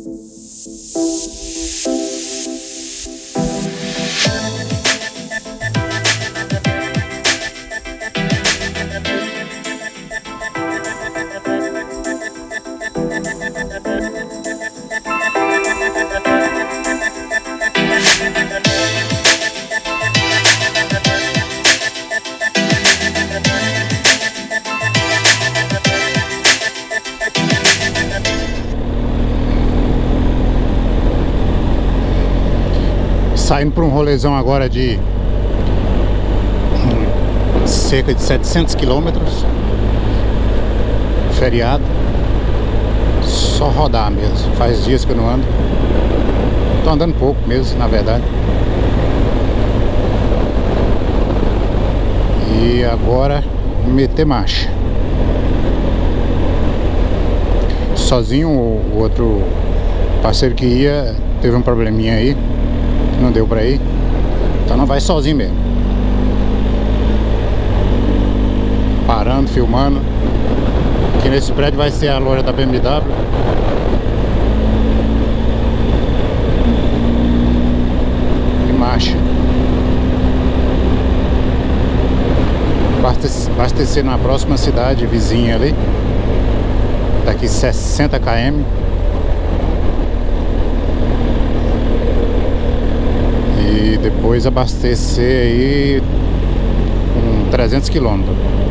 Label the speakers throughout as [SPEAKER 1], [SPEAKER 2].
[SPEAKER 1] Saindo para um rolezão agora de cerca de 700 quilômetros. Feriado. Só rodar mesmo. Faz dias que eu não ando. Tô andando pouco mesmo, na verdade. E agora meter marcha. Sozinho, o outro parceiro que ia teve um probleminha aí. Não deu pra ir. Então não vai sozinho mesmo. Parando, filmando. Aqui nesse prédio vai ser a loja da BMW. E marcha. Abastecer na próxima cidade vizinha ali. Daqui 60 km. E depois abastecer aí 300 quilômetros.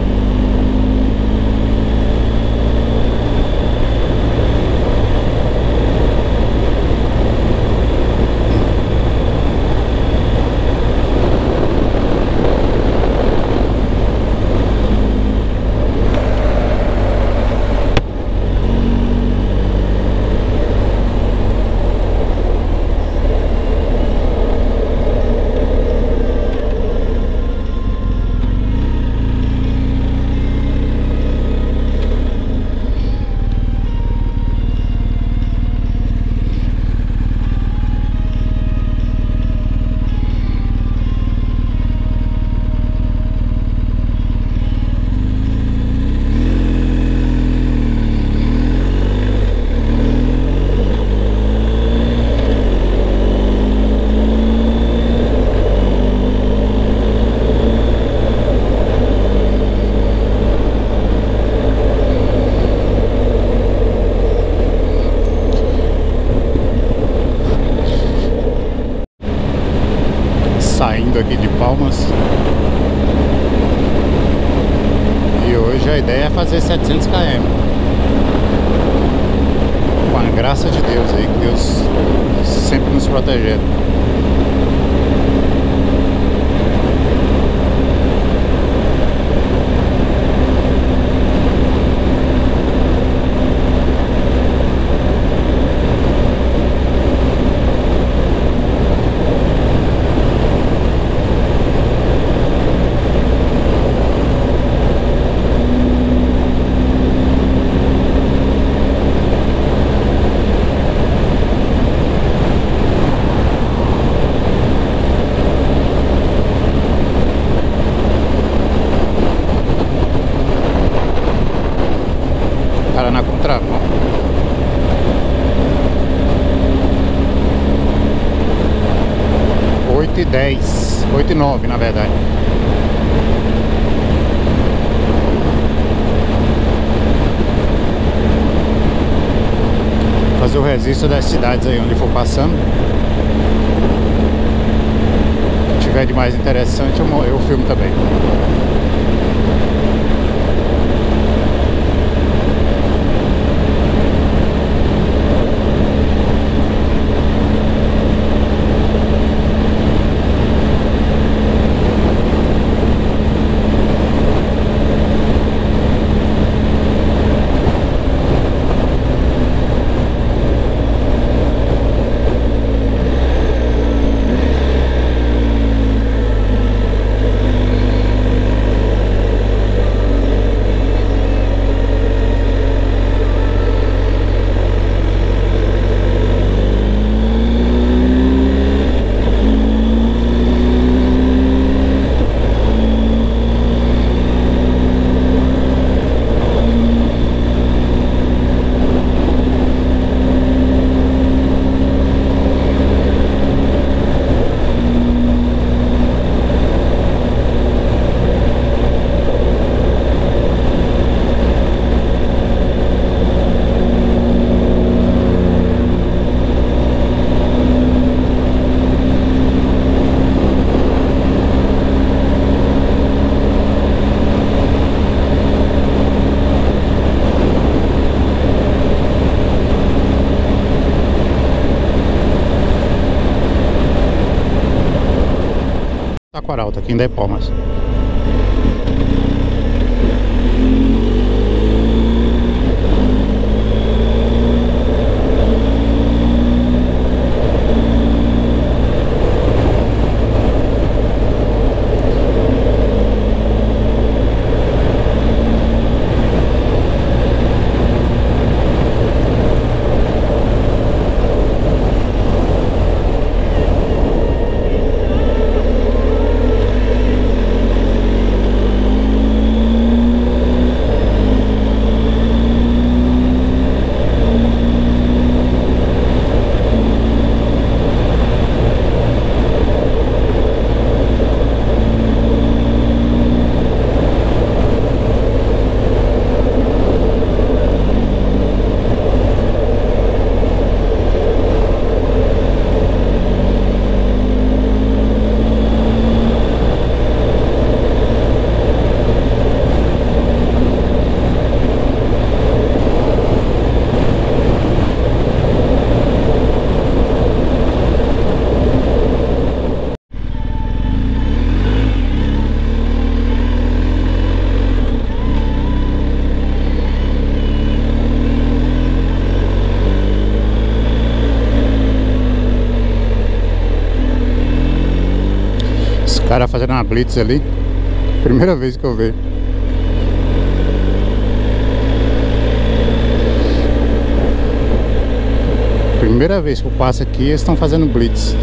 [SPEAKER 1] Saindo aqui de Palmas. E hoje a ideia é fazer 700 km. Com a graça de Deus aí, que Deus sempre nos protegendo. Na contramão. Oito e 10, 8 e 9 na verdade. Fazer o registro das cidades aí onde for passando. Se tiver de mais interessante eu filmo também. Aquaralto, aqui em De Palmas. O cara fazendo uma blitz ali. Primeira vez que eu vejo. Primeira vez que eu passo aqui, eles estão fazendo blitz.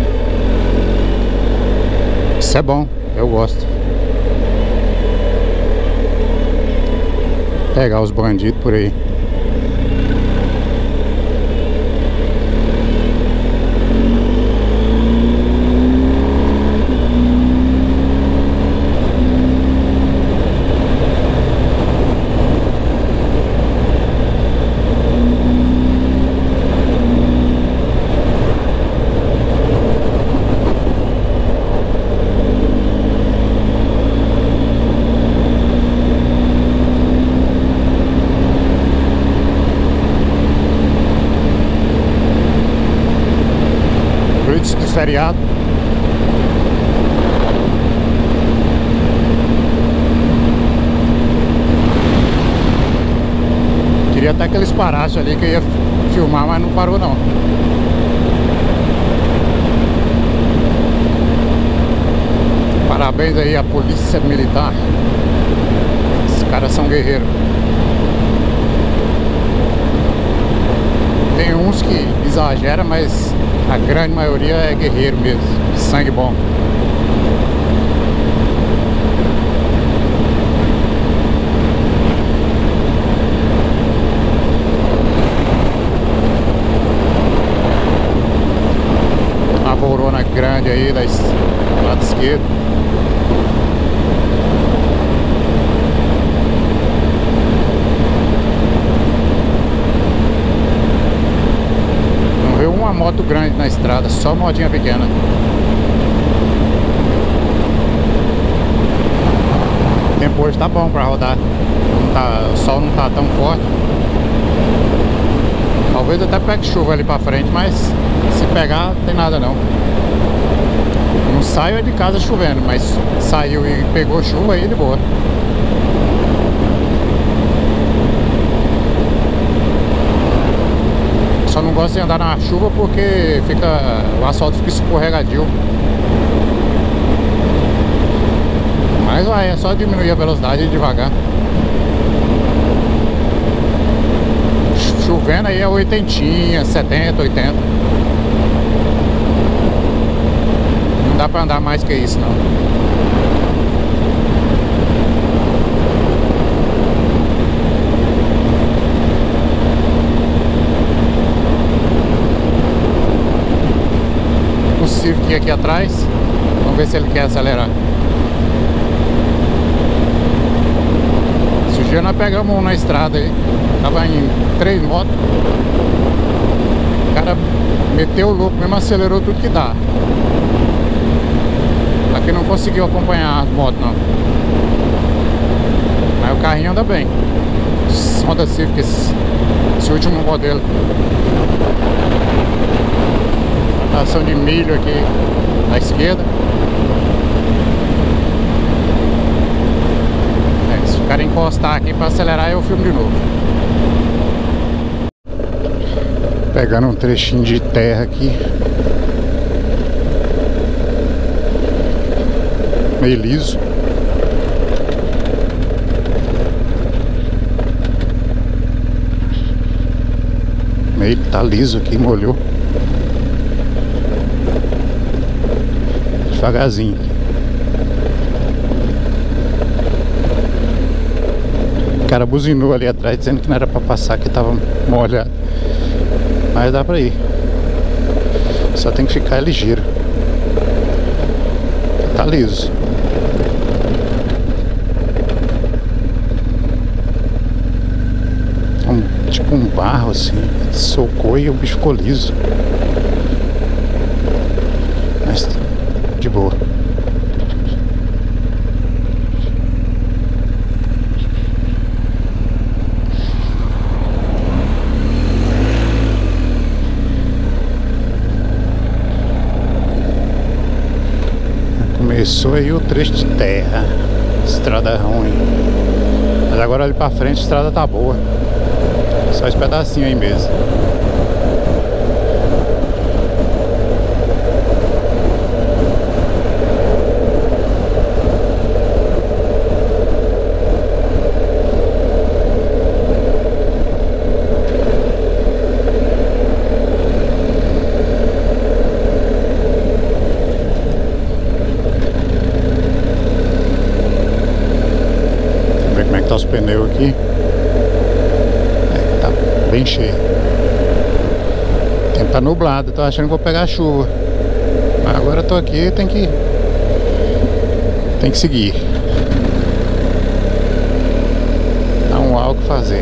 [SPEAKER 1] Isso é bom, eu gosto. Pegar os bandidos por aí. Do feriado. Queria até que eles parassem ali, que eu ia filmar, mas não parou não. Parabéns aí à Polícia Militar. Esses caras são guerreiros. Tem uns que exageram, mas a grande maioria é guerreiro mesmo, de sangue bom. Uma borona grande aí do lado esquerdo. Uma moto grande na estrada, só modinha pequena. O tempo hoje tá bom pra rodar. Não tá, o sol não tá tão forte. Talvez até pegue chuva ali pra frente, mas se pegar, não tem nada não. Não saio de casa chovendo, mas saiu e pegou chuva aí de boa. Só não gosto de andar na chuva porque o asfalto fica escorregadio. Mas vai, é só diminuir a velocidade devagar. Chovendo aí é 80, 70, 80. Não dá pra andar mais que isso não. Civic aqui atrás. Vamos ver se ele quer acelerar. Esse dia nós pegamos um na estrada aí. Tava em 3 motos. O cara meteu o louco mesmo, acelerou tudo que dá. Aqui não conseguiu acompanhar as motos não. Mas o carrinho anda bem. Honda Civic, esse último modelo. Plantação de milho aqui na esquerda. Quero encostar aqui para acelerar e eu filmo de novo. Pegando um trechinho de terra aqui. Meio liso. Meio tá liso aqui, molhou. Devagarzinho. O cara buzinou ali atrás dizendo que não era pra passar, que tava molhado. Mas dá pra ir. Só tem que ficar ligeiro. Tá liso. Tipo um barro assim. Socou e o bicho ficou liso. Mas de boa. Começou aí o trecho de terra. Estrada ruim. Mas agora ali pra frente a estrada tá boa. Só esse pedacinho aí mesmo. Os pneus aqui tá bem cheio. O tempo tá nublado, tô achando que vou pegar chuva, mas agora eu tô aqui, tem que seguir. Não há o que fazer.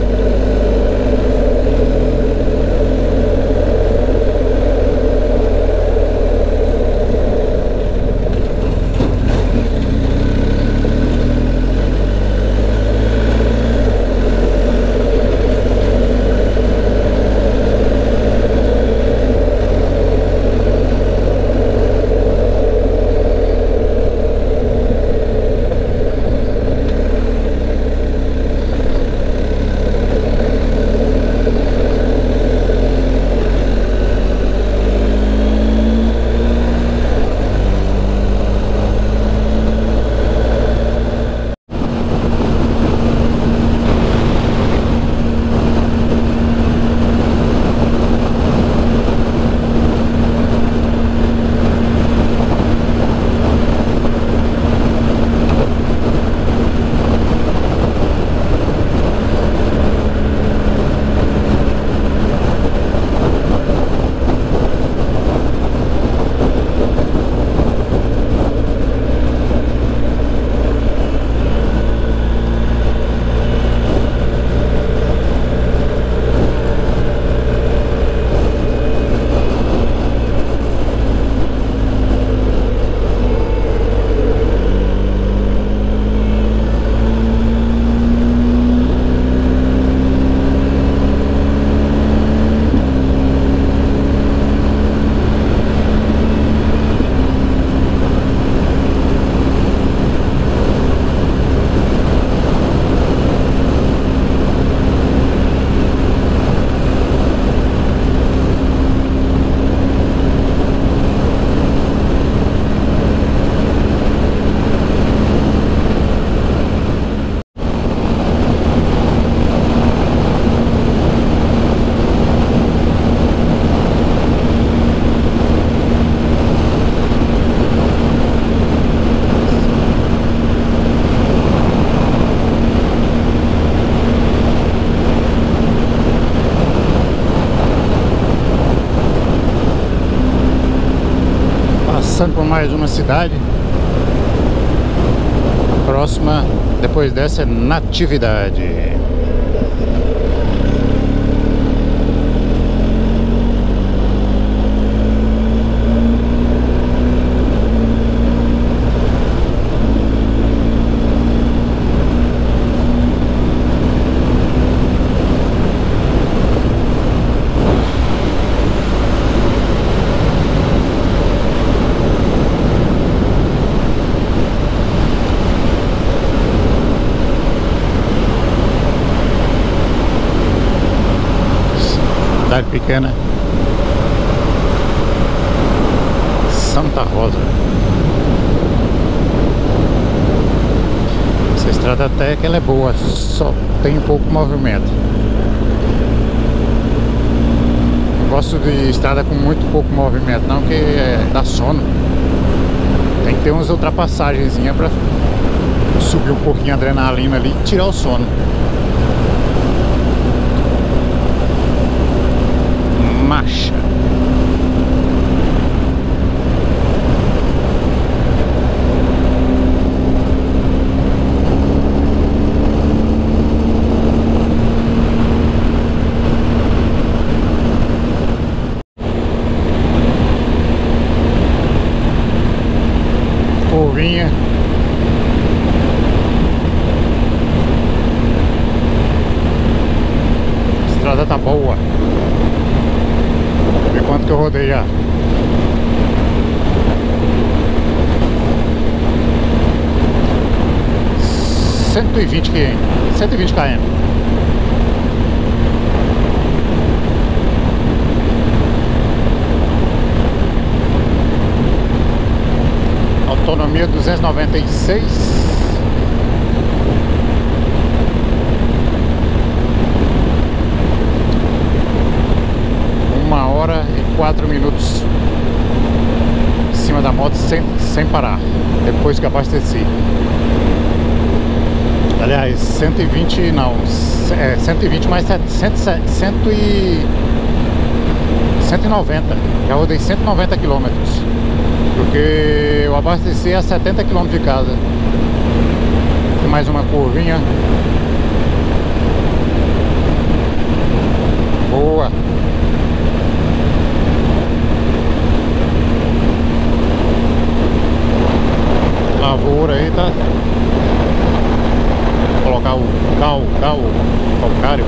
[SPEAKER 1] Passando por mais uma cidade. A próxima, depois dessa, é Natividade. Cidade pequena. Santa Rosa. Essa estrada até que ela é boa, só tem pouco movimento. Não gosto de estrada com muito pouco movimento não, que dá sono. Tem que ter umas ultrapassagenzinhas pra subir um pouquinho a adrenalina ali e tirar o sono. Marcha. Curvinha. A estrada tá boa. Vê quanto que eu rodei já. Cento e vinte km. Autonomia 296. Uma hora e 4 minutos em cima da moto sem parar, depois que abasteci. Aliás, 120 não, 120 mais 190. Já rodei 190 quilômetros, porque eu abasteci a 70 km de casa. Tem mais uma curvinha. Boa. Lavoura aí, tá? Vou colocar o calcário.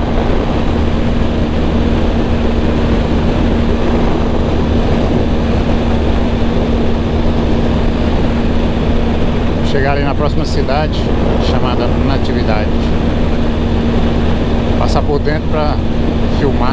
[SPEAKER 1] Chegar ali na próxima cidade, chamada Natividade. Passar por dentro pra filmar.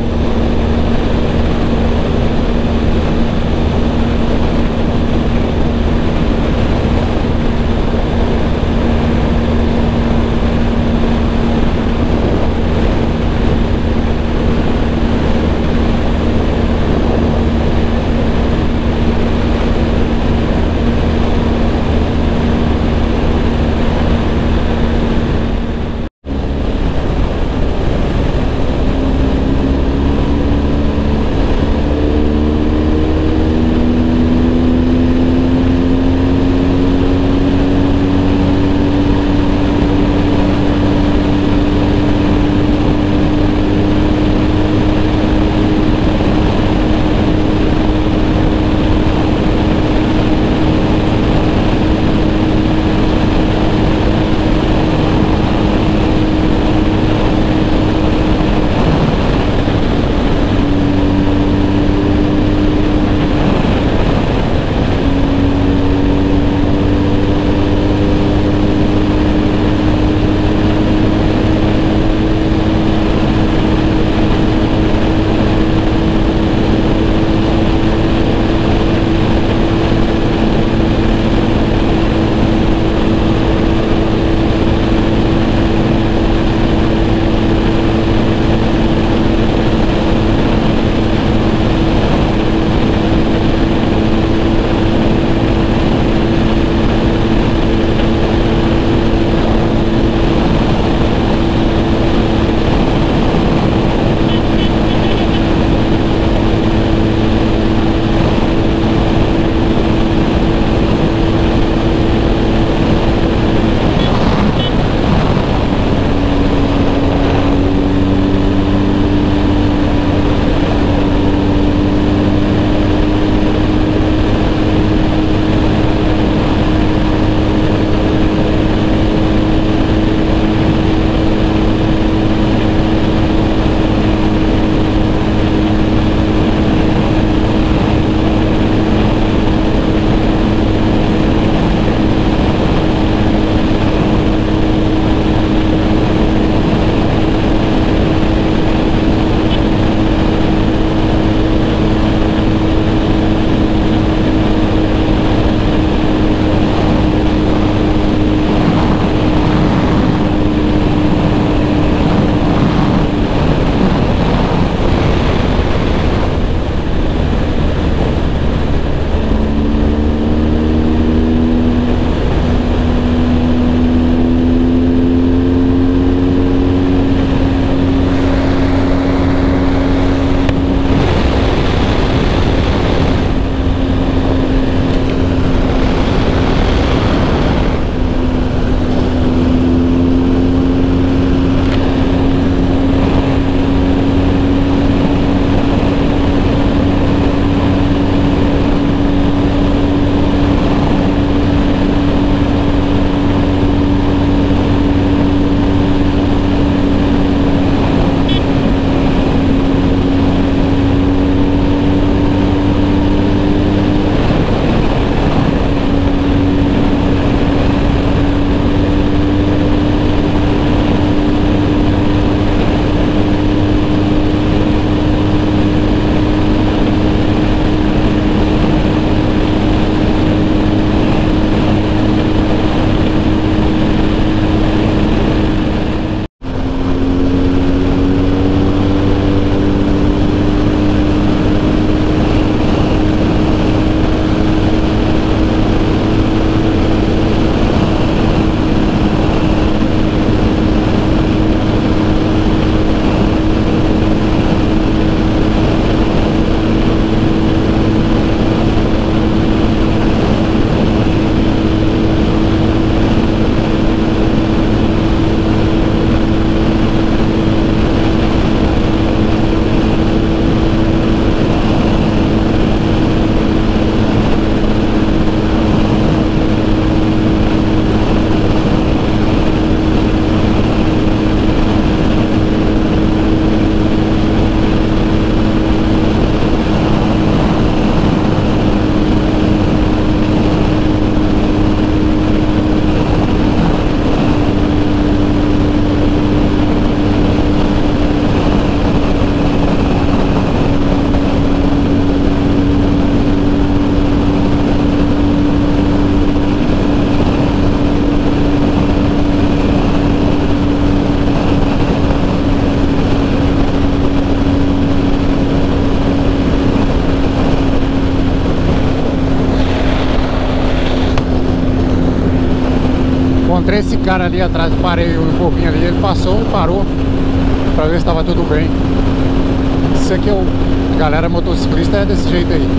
[SPEAKER 1] Encontrei esse cara ali atrás, parei um pouquinho ali, ele passou e parou pra ver se estava tudo bem. Isso aqui é a galera motociclista é desse jeito aí.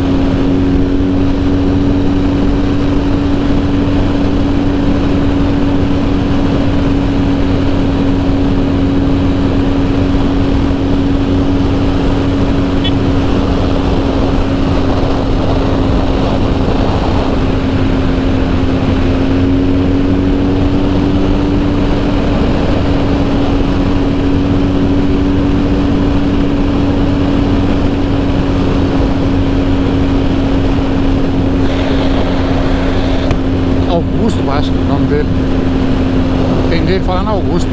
[SPEAKER 1] Augusto, acho que é o nome dele. Entendi ele falando Augusto.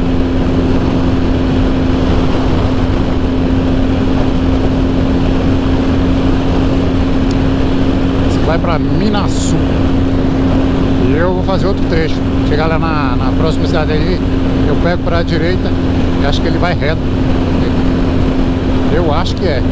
[SPEAKER 1] Você vai pra Minasul. E eu vou fazer outro trecho. Chegar lá na próxima cidade aí, eu pego pra direita e acho que ele vai reto. Eu acho que é.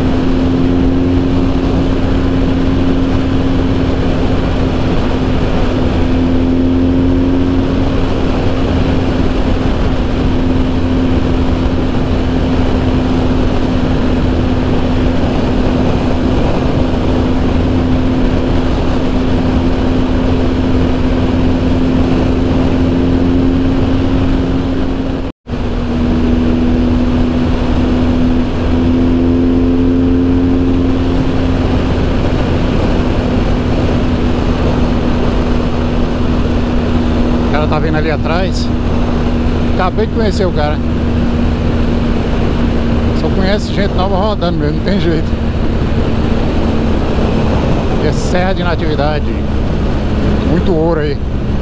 [SPEAKER 1] Tá vendo ali atrás? Acabei de conhecer o cara. Só conhece gente nova rodando mesmo, não tem jeito. É serra de natividade. Muito ouro aí.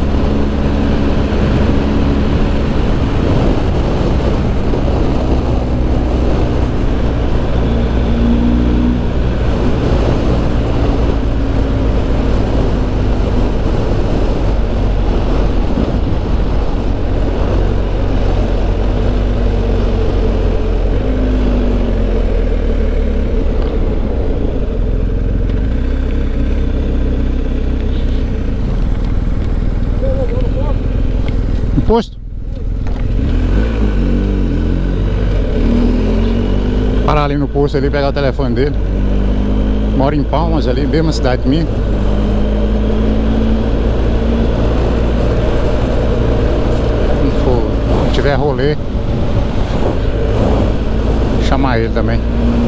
[SPEAKER 1] Posto. Parar ali no posto ali, pegar o telefone dele. Moro em Palmas ali, mesma cidade minha. Se tiver rolê, chamar ele também.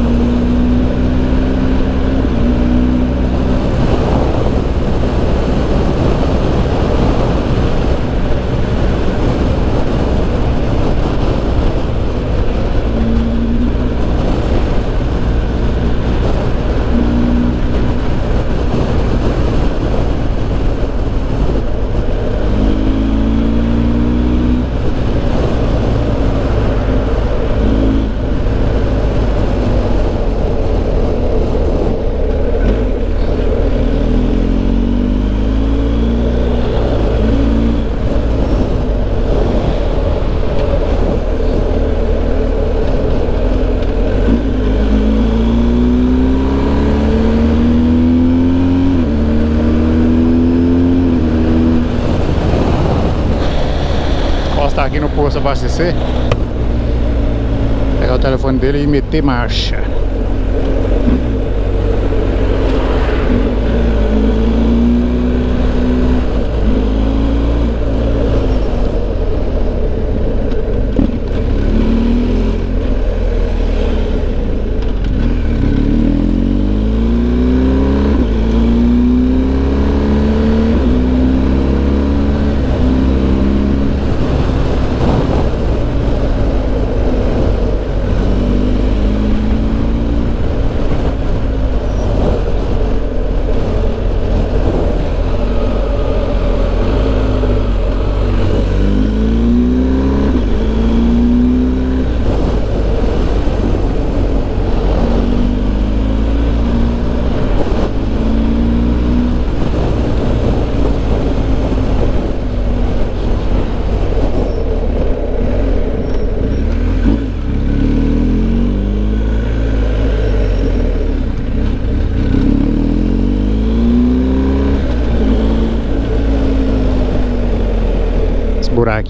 [SPEAKER 1] Aqui no posto abastecer, pegar o telefone dele e meter marcha.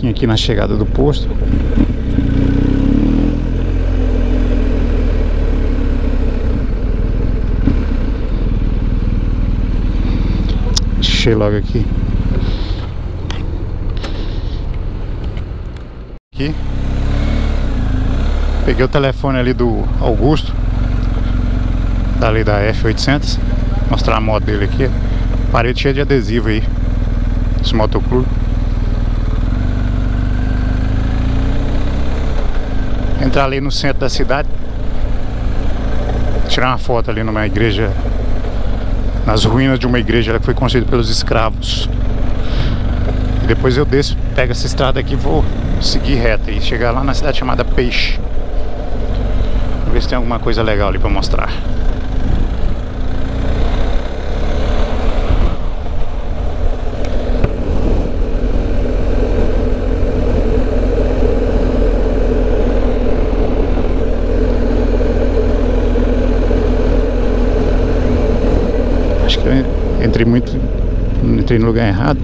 [SPEAKER 1] pouquinho aqui na chegada do posto. Deixei logo aqui. Aqui. Peguei o telefone ali do Augusto, dali da F800. Mostrar a moto dele aqui. Parede cheia de adesivo aí. Esse motoclube. Entrar ali no centro da cidade. Tirar uma foto ali numa igreja, nas ruínas de uma igreja que foi construída pelos escravos. E depois eu desço, pego essa estrada aqui e vou seguir reto e chegar lá na cidade chamada Peixe. Vamos ver se tem alguma coisa legal ali pra mostrar. Acho que eu entrei no lugar errado.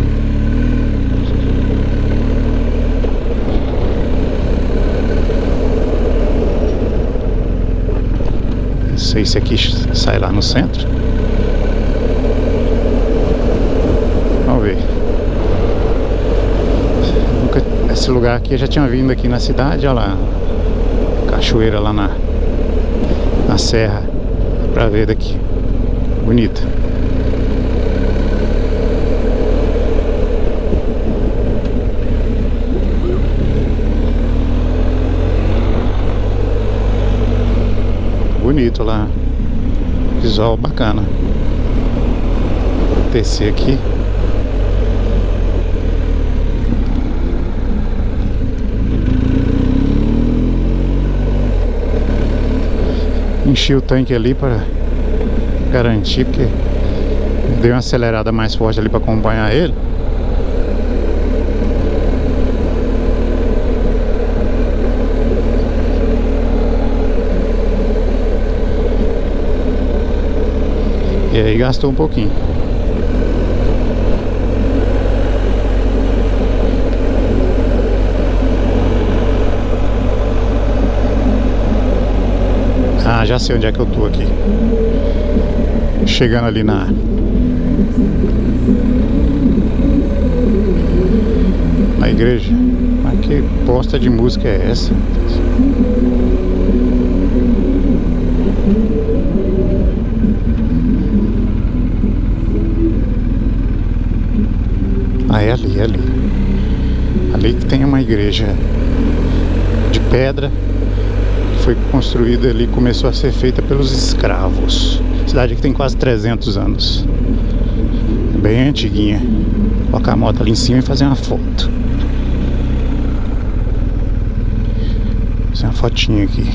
[SPEAKER 1] Não sei se aqui sai lá no centro. Vamos ver. Esse lugar aqui eu já tinha vindo aqui na cidade. Olha lá, cachoeira lá na serra. Dá pra ver daqui. Bonita. Bonito lá. Visual bacana. Vou descer aqui. Enchi o tanque ali para garantir, porque dei uma acelerada mais forte ali para acompanhar ele. E aí gastou um pouquinho. Ah, já sei onde é que eu tô aqui. Chegando ali na igreja. Mas que bosta de música é essa? Ah, é ali, é ali. Ali que tem uma igreja de pedra que foi construída ali, começou a ser feita pelos escravos. A cidade que tem quase 300 anos. É bem antiguinha. Vou colocar a moto ali em cima e fazer uma foto. Fazer uma fotinha aqui.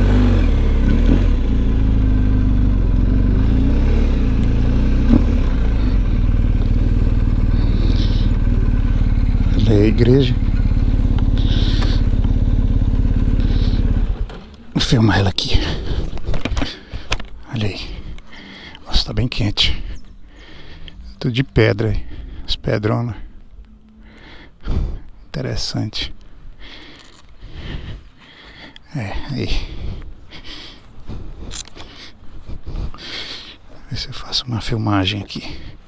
[SPEAKER 1] Olha aí a igreja. Vou filmar ela aqui. Olha aí. Nossa, tá bem quente. Tudo de pedra aí. As pedronas. Interessante. É, aí. Ver se eu faço uma filmagem aqui.